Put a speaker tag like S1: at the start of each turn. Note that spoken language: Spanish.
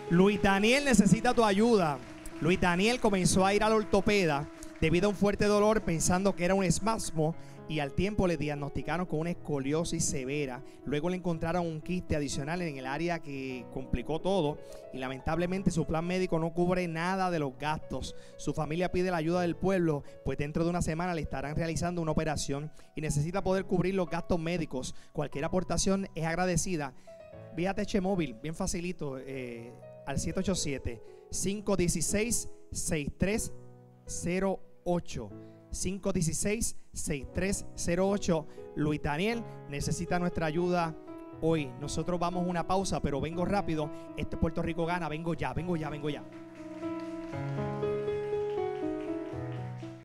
S1: Luis Daniel necesita tu ayuda. Luis Daniel comenzó a ir al ortopeda debido a un fuerte dolor pensando que era un espasmo y al tiempo le diagnosticaron con una escoliosis severa. Luego le encontraron un quiste adicional en el área que complicó todo y lamentablemente su plan médico no cubre nada de los gastos. Su familia pide la ayuda del pueblo, pues dentro de una semana le estarán realizando una operación y necesita poder cubrir los gastos médicos. Cualquier aportación es agradecida. Vía TH Móvil, bien facilito, al 787-516-6308. 516-6308. Luis Daniel necesita nuestra ayuda hoy. Nosotros vamos a una pausa, pero vengo rápido. Puerto Rico gana. Vengo ya.